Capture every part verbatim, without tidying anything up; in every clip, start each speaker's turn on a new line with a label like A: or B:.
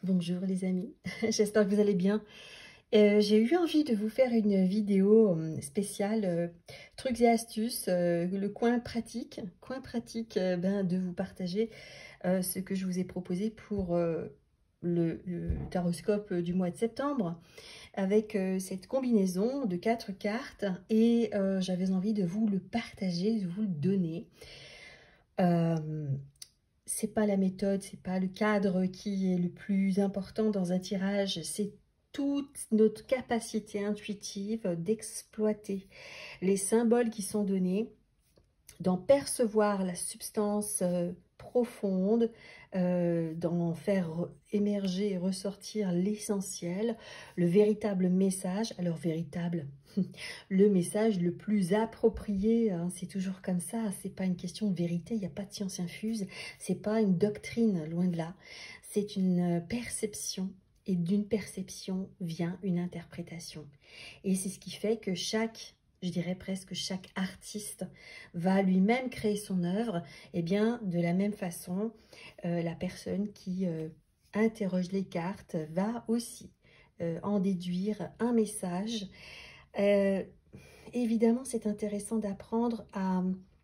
A: Bonjour les amis, j'espère que vous allez bien. Euh, j'ai eu envie de vous faire une vidéo euh, spéciale euh, trucs et astuces, euh, le coin pratique, coin pratique euh, ben, de vous partager euh, ce que je vous ai proposé pour euh, le, le taroscope du mois de septembre avec euh, cette combinaison de quatre cartes et euh, j'avais envie de vous le partager, de vous le donner. Euh, c'est pas la méthode, c'est pas le cadre qui est le plus important dans un tirage, c'est toute notre capacité intuitive d'exploiter les symboles qui sont donnés, d'en percevoir la substance euh, profonde, euh, d'en faire émerger et ressortir l'essentiel, le véritable message. Alors véritable, le message le plus approprié, hein, c'est toujours comme ça, c'est pas une question de vérité, il n'y a pas de science infuse, c'est pas une doctrine, loin de là, c'est une perception. Et d'une perception vient une interprétation. Et c'est ce qui fait que chaque, je dirais presque chaque artiste va lui-même créer son œuvre. Et bien de la même façon, euh, la personne qui euh, interroge les cartes va aussi euh, en déduire un message. Euh, évidemment, c'est intéressant d'apprendre à,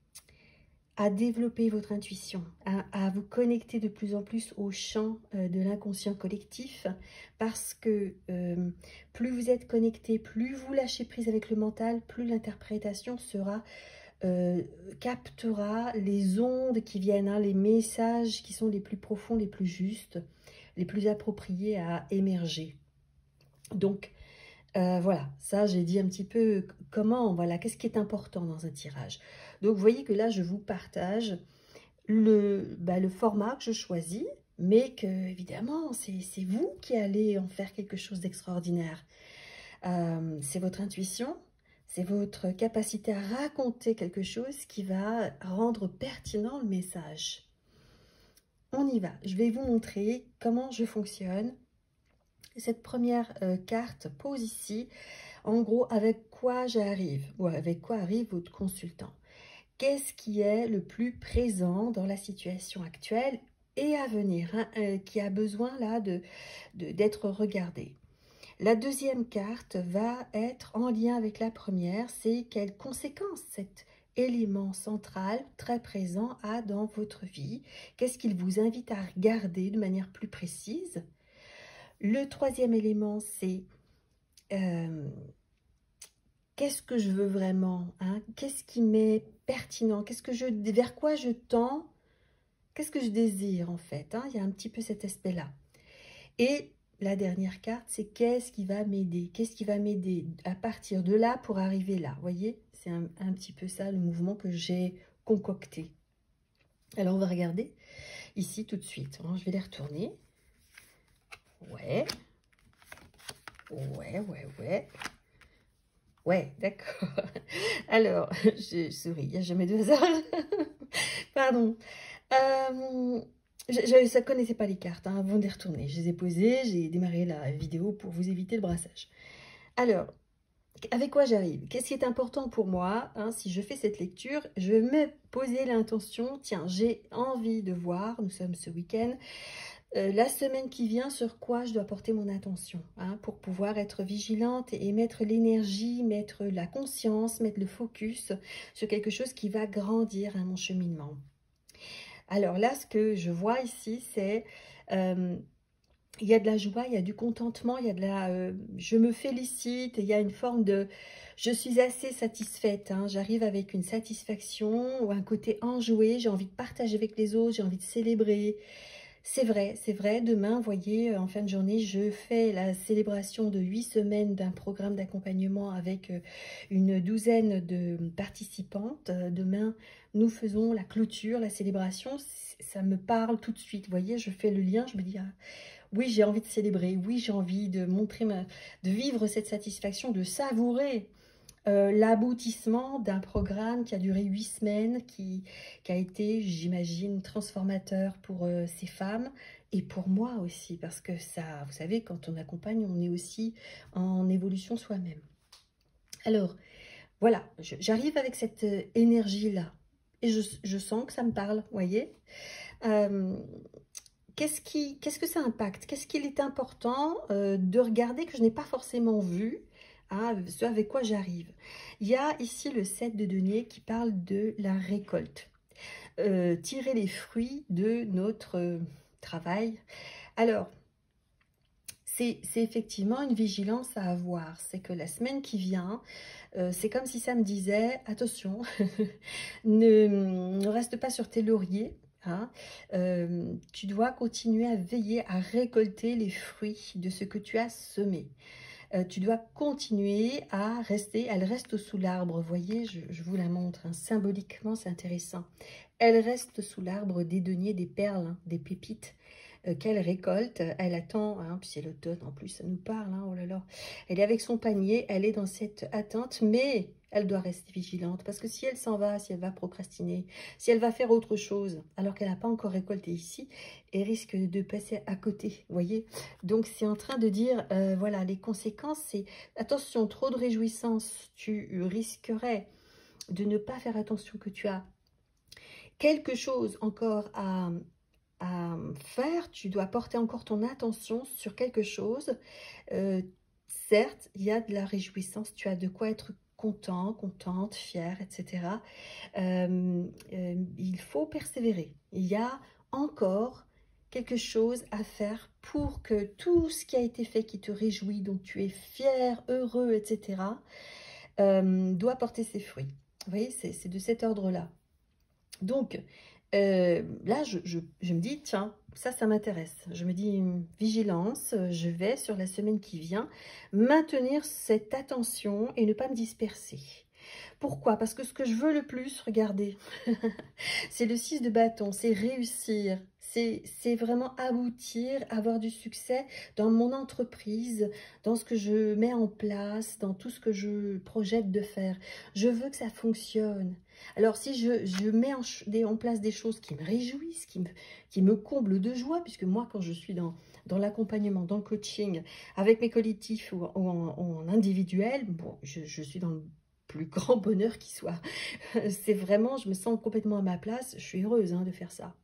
A: à développer votre intuition, à, à vous connecter de plus en plus au champ euh, de l'inconscient collectif, parce que euh, plus vous êtes connecté, plus vous lâchez prise avec le mental, plus l'interprétation sera, euh, captera les ondes qui viennent, hein, les messages qui sont les plus profonds, les plus justes, les plus appropriés à émerger. Donc, Euh, voilà, ça j'ai dit un petit peu comment, voilà, qu'est-ce qui est important dans un tirage. Donc vous voyez que là je vous partage le, bah, le format que je choisis, mais que évidemment c'est vous qui allez en faire quelque chose d'extraordinaire. Euh, c'est votre intuition, c'est votre capacité à raconter quelque chose qui va rendre pertinent le message. On y va, je vais vous montrer comment je fonctionne. Cette première euh, carte pose ici, en gros, avec quoi j'arrive, ou avec quoi arrive votre consultant. Qu'est-ce qui est le plus présent dans la situation actuelle et à venir, hein, euh, qui a besoin là de d'être regardé. La deuxième carte va être en lien avec la première, c'est quelles conséquences cet élément central très présent a dans votre vie. Qu'est-ce qu'il vous invite à regarder de manière plus précise. Le troisième élément, c'est euh, qu'est-ce que je veux vraiment, hein? Qu'est-ce qui m'est pertinent, qu'est-ce que je, vers quoi je tends, qu'est-ce que je désire en fait, hein? Il y a un petit peu cet aspect-là. Et la dernière carte, c'est qu'est-ce qui va m'aider, qu'est-ce qui va m'aider à partir de là pour arriver là. Vous voyez, c'est un, un petit peu ça le mouvement que j'ai concocté. Alors on va regarder ici tout de suite, hein? Je vais les retourner. Ouais, ouais, ouais, ouais. Ouais, d'accord. Alors, je souris, il n'y a jamais de hasard. Pardon. Euh, je ne connaissais pas les cartes, hein, avant de les retourner. Je les ai posées, j'ai démarré la vidéo pour vous éviter le brassage. Alors, avec quoi j'arrive? Qu'est-ce qui est important pour moi, hein, si je fais cette lecture? Je vais me poser l'intention, tiens, j'ai envie de voir, nous sommes ce week-end, Euh, la semaine qui vient, sur quoi je dois porter mon attention, hein, pour pouvoir être vigilante et mettre l'énergie, mettre la conscience, mettre le focus sur quelque chose qui va grandir, hein, mon cheminement. Alors là, ce que je vois ici, c'est euh, il y a de la joie, il y a du contentement, il y a de la euh, je me félicite, il y a une forme de je suis assez satisfaite, hein, j'arrive avec une satisfaction ou un côté enjoué, j'ai envie de partager avec les autres, j'ai envie de célébrer. C'est vrai, c'est vrai. Demain, vous voyez, en fin de journée, je fais la célébration de huit semaines d'un programme d'accompagnement avec une douzaine de participantes. Demain, nous faisons la clôture, la célébration. Ça me parle tout de suite. Vous voyez, je fais le lien, je me dis, ah, oui, j'ai envie de célébrer. Oui, j'ai envie de montrer, ma, de vivre cette satisfaction, de savourer Euh, l'aboutissement d'un programme qui a duré huit semaines, qui, qui a été, j'imagine, transformateur pour euh, ces femmes et pour moi aussi, parce que ça, vous savez, quand on accompagne, on est aussi en évolution soi-même. Alors, voilà, j'arrive avec cette euh, énergie-là et je, je sens que ça me parle, vous voyez. Euh, qu'est-ce qui, qu'est-ce que ça impacte? Qu'est-ce qu'il est important euh, de regarder que je n'ai pas forcément vu, hein, ce avec quoi j'arrive? Il y a ici le sept de denier qui parle de la récolte. Euh, tirer les fruits de notre euh, travail. Alors, c'est effectivement une vigilance à avoir. C'est que la semaine qui vient, euh, c'est comme si ça me disait, attention, ne, ne reste pas sur tes lauriers. Hein. Euh, tu dois continuer à veiller à récolter les fruits de ce que tu as semé. Euh, tu dois continuer à rester, elle reste sous l'arbre, vous voyez, je, je vous la montre, hein, symboliquement c'est intéressant. Elle reste sous l'arbre des deniers, des perles, hein, des pépites euh, qu'elle récolte. Elle attend, hein, puis c'est l'automne en plus, ça nous parle, hein, oh là là. Elle est avec son panier, elle est dans cette attente, mais elle doit rester vigilante parce que si elle s'en va, si elle va procrastiner, si elle va faire autre chose alors qu'elle n'a pas encore récolté ici, elle risque de passer à côté, vous voyez. Donc c'est en train de dire, euh, voilà, les conséquences, c'est attention, trop de réjouissance, tu risquerais de ne pas faire attention que tu as quelque chose encore à, à faire, tu dois porter encore ton attention sur quelque chose. Euh, certes, il y a de la réjouissance, tu as de quoi être content, contente, fière, et cetera. Euh, euh, il faut persévérer. Il y a encore quelque chose à faire pour que tout ce qui a été fait qui te réjouit, dont tu es fier, heureux, et cetera, euh, doit porter ses fruits. Vous voyez, c'est de cet ordre-là. Donc, euh, là, je, je, je me dis, tiens, ça, ça m'intéresse. Je me dis, vigilance, je vais, sur la semaine qui vient, maintenir cette attention et ne pas me disperser. Pourquoi? Parce que ce que je veux le plus, regardez, c'est le six de bâton, c'est réussir, c'est vraiment aboutir, avoir du succès dans mon entreprise, dans ce que je mets en place, dans tout ce que je projette de faire. Je veux que ça fonctionne. Alors si je, je mets en, en place des choses qui me réjouissent, qui me, qui me comblent de joie, puisque moi quand je suis dans, dans l'accompagnement, dans le coaching, avec mes collectifs ou, ou en, en individuel, bon, je, je suis dans le plus grand bonheur qui soit. C'est vraiment, je me sens complètement à ma place, je suis heureuse hein, de faire ça.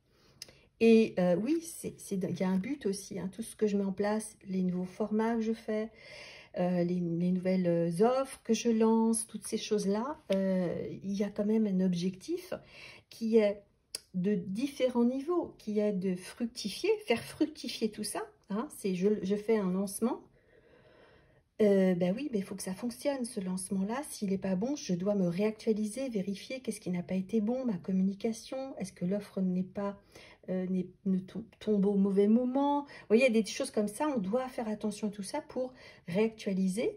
A: Et euh, oui, il y a un but aussi, hein, tout ce que je mets en place, les nouveaux formats que je fais, euh, les, les nouvelles offres que je lance, toutes ces choses-là, euh, il y a quand même un objectif qui est de différents niveaux, qui est de fructifier, faire fructifier tout ça. Hein, c'est je, je fais un lancement. Euh, ben oui, il faut que ça fonctionne, ce lancement-là. S'il n'est pas bon, je dois me réactualiser, vérifier qu'est-ce qui n'a pas été bon, ma communication, est-ce que l'offre n'est pas, euh, ne tombe au mauvais moment. Vous voyez, il y a des choses comme ça, on doit faire attention à tout ça pour réactualiser,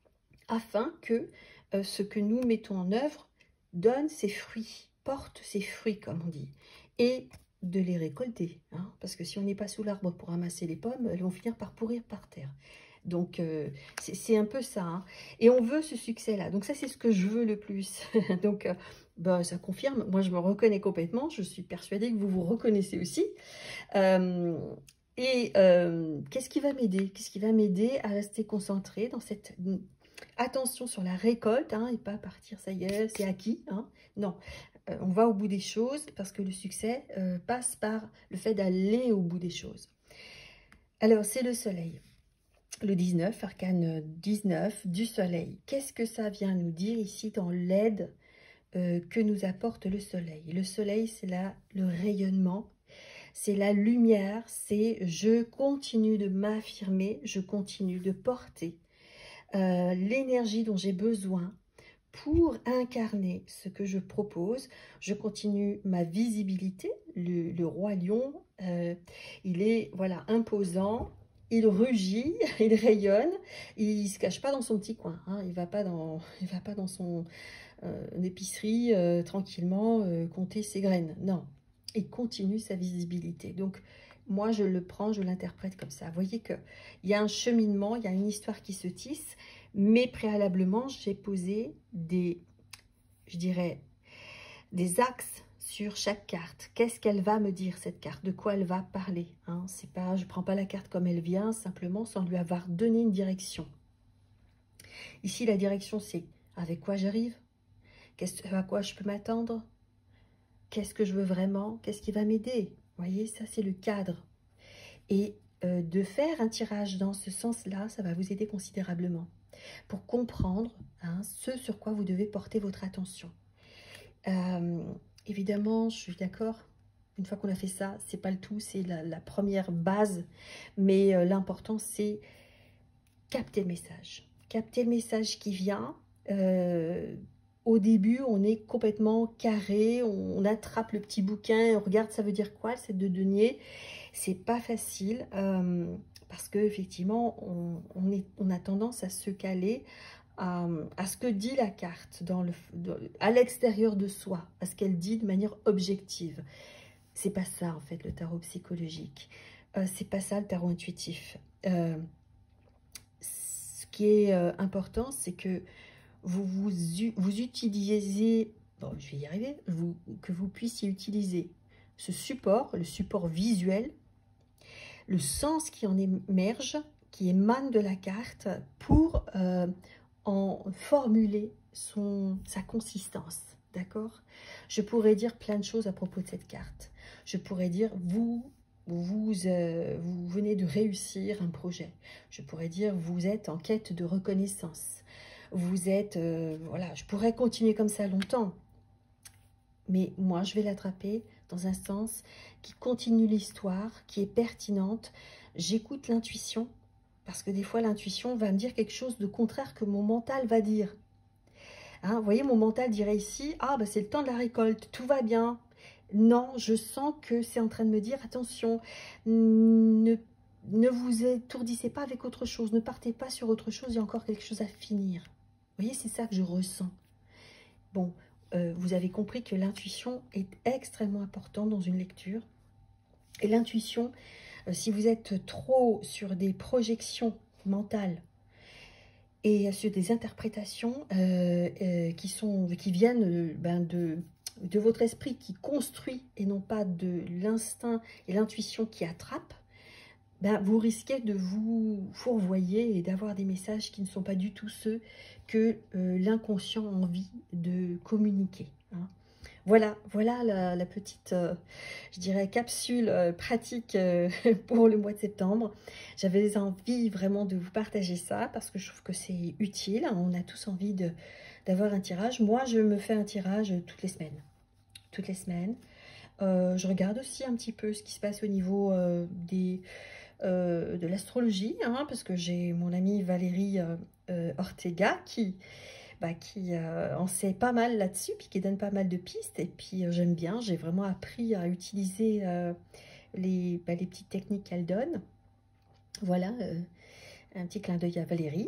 A: afin que euh, ce que nous mettons en œuvre donne ses fruits, porte ses fruits, comme on dit, et de les récolter. Hein, parce que si on n'est pas sous l'arbre pour ramasser les pommes, elles vont finir par pourrir par terre. Donc, euh, c'est un peu ça. Hein. Et on veut ce succès-là. Donc, ça, c'est ce que je veux le plus. Donc, euh, bah, ça confirme. Moi, je me reconnais complètement. Je suis persuadée que vous vous reconnaissez aussi. Euh, et euh, qu'est-ce qui va m'aider? Qu'est-ce qui va m'aider à rester concentrée dans cette attention sur la récolte hein, et pas partir, ça y est, c'est acquis. Hein. Non, euh, on va au bout des choses parce que le succès euh, passe par le fait d'aller au bout des choses. Alors, c'est le soleil. Le dix-neuf, arcane dix-neuf du soleil. Qu'est-ce que ça vient nous dire ici dans l'aide euh, que nous apporte le soleil? Le soleil, c'est là le rayonnement, c'est la lumière, c'est je continue de m'affirmer, je continue de porter euh, l'énergie dont j'ai besoin pour incarner ce que je propose. Je continue ma visibilité. Le, le roi lion, euh, il est voilà imposant. Il rugit, il rayonne, il ne se cache pas dans son petit coin. Hein, il ne va pas dans, il va pas dans son euh, épicerie euh, tranquillement euh, compter ses graines. Non, il continue sa visibilité. Donc, moi, je le prends, je l'interprète comme ça. Vous voyez qu'il y a un cheminement, il y a une histoire qui se tisse, mais préalablement, j'ai posé des, je dirais, des axes sur chaque carte. Qu'est-ce qu'elle va me dire, cette carte? De quoi elle va parler hein? C'est pas, je ne prends pas la carte comme elle vient, simplement sans lui avoir donné une direction. Ici, la direction, c'est avec quoi j'arrive? À quoi je peux m'attendre? Qu'est-ce que je veux vraiment? Qu'est-ce qui va m'aider? Vous voyez, ça, c'est le cadre. Et euh, de faire un tirage dans ce sens-là, ça va vous aider considérablement pour comprendre hein, ce sur quoi vous devez porter votre attention. Euh, évidemment, je suis d'accord. Une fois qu'on a fait ça, c'est pas le tout, c'est la, la première base. Mais euh, l'important, c'est capter le message. Capter le message qui vient. Euh, au début, on est complètement carré, on, on attrape le petit bouquin, on regarde ça veut dire quoi, c'est de denier. C'est pas facile euh, parce que effectivement, on, on, est, on a tendance à se caler à, à ce que dit la carte dans le, dans, à l'extérieur de soi, à ce qu'elle dit de manière objective. C'est pas ça en fait le tarot psychologique. Euh, c'est pas ça le tarot intuitif. Euh, ce qui est euh, important, c'est que vous, vous, vous utilisez, bon je vais y arriver, vous, que vous puissiez utiliser ce support, le support visuel, le sens qui en émerge, qui émane de la carte pour euh, en formuler son, sa consistance, d'accord? Je pourrais dire plein de choses à propos de cette carte. Je pourrais dire, vous, vous, euh, vous venez de réussir un projet. Je pourrais dire, vous êtes en quête de reconnaissance. Vous êtes, euh, voilà, je pourrais continuer comme ça longtemps. Mais moi, je vais l'attraper dans un sens qui continue l'histoire, qui est pertinente. J'écoute l'intuition, parce que des fois, l'intuition va me dire quelque chose de contraire que mon mental va dire. Hein, vous voyez, mon mental dirait ici, ah, bah, c'est le temps de la récolte, tout va bien. Non, je sens que c'est en train de me dire, attention, ne, ne vous étourdissez pas avec autre chose, ne partez pas sur autre chose, il y a encore quelque chose à finir. Vous voyez, c'est ça que je ressens. Bon, euh, vous avez compris que l'intuition est extrêmement importante dans une lecture. Et l'intuition, euh, si vous êtes trop sur des projections mentales et sur des interprétations euh, euh, qui, sont, qui viennent euh, ben de, de votre esprit qui construit et non pas de l'instinct et l'intuition qui attrape, ben, vous risquez de vous fourvoyer et d'avoir des messages qui ne sont pas du tout ceux que euh, l'inconscient a envie de communiquer. Hein. Voilà, voilà la, la petite, euh, je dirais, capsule euh, pratique euh, pour le mois de septembre. J'avais envie vraiment de vous partager ça parce que je trouve que c'est utile. On a tous envie de, d'avoir un tirage. Moi, je me fais un tirage toutes les semaines. Toutes les semaines. Euh, je regarde aussi un petit peu ce qui se passe au niveau euh, des... Euh, de l'astrologie, hein, parce que j'ai mon amie Valérie euh, euh, Ortega qui, bah, qui euh, en sait pas mal là-dessus, puis qui donne pas mal de pistes, et puis euh, j'aime bien, j'ai vraiment appris à utiliser euh, les, bah, les petites techniques qu'elle donne. Voilà, euh, un petit clin d'œil à Valérie.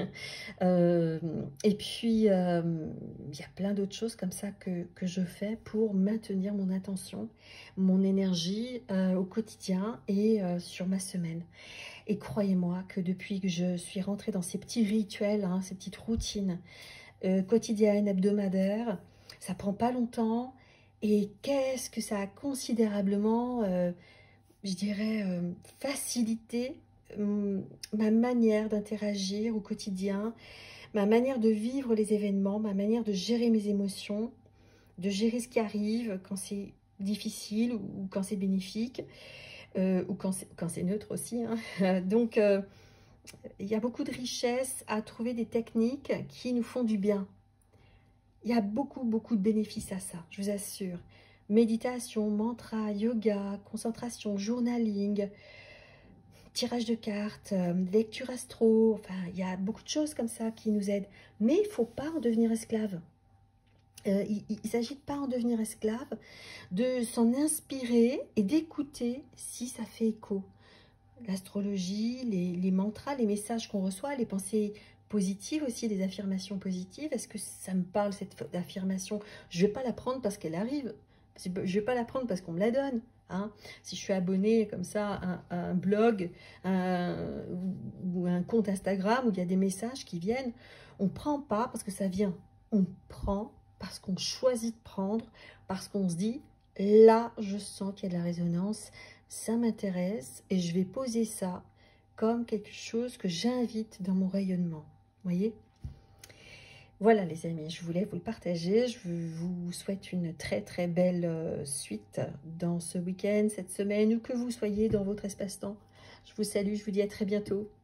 A: euh, et puis, il euh, y a plein d'autres choses comme ça que, que je fais pour maintenir mon attention, mon énergie euh, au quotidien et euh, sur ma semaine. Et croyez-moi que depuis que je suis rentrée dans ces petits rituels, hein, ces petites routines euh, quotidiennes, hebdomadaires, ça prend pas longtemps. Et qu'est-ce que ça a considérablement, euh, je dirais, euh, facilité ma manière d'interagir au quotidien, ma manière de vivre les événements, ma manière de gérer mes émotions, de gérer ce qui arrive quand c'est difficile ou quand c'est bénéfique, euh, ou quand c'est neutre aussi. Hein. Donc, euh, il y a beaucoup de richesse à trouver des techniques qui nous font du bien. Il y a beaucoup, beaucoup de bénéfices à ça, je vous assure. Méditation, mantra, yoga, concentration, journaling, tirage de cartes, euh, lecture astro, enfin, il y a beaucoup de choses comme ça qui nous aident. Mais il ne faut pas en devenir esclave. Euh, il ne s'agit de pas en devenir esclave, de s'en inspirer et d'écouter si ça fait écho. L'astrologie, les, les mantras, les messages qu'on reçoit, les pensées positives aussi, les affirmations positives. Est-ce que ça me parle, cette affirmation? Je ne vais pas la prendre parce qu'elle arrive. Je ne vais pas la prendre parce qu'on me la donne. Hein. Si je suis abonnée comme ça à, à un blog un, ou un compte Instagram où il y a des messages qui viennent, on ne prend pas parce que ça vient. On prend parce qu'on choisit de prendre, parce qu'on se dit, là, je sens qu'il y a de la résonance, ça m'intéresse et je vais poser ça comme quelque chose que j'invite dans mon rayonnement. Vous voyez ? Voilà les amis, je voulais vous le partager. Je vous souhaite une très très belle suite dans ce week-end, cette semaine, où que vous soyez dans votre espace-temps. Je vous salue, je vous dis à très bientôt.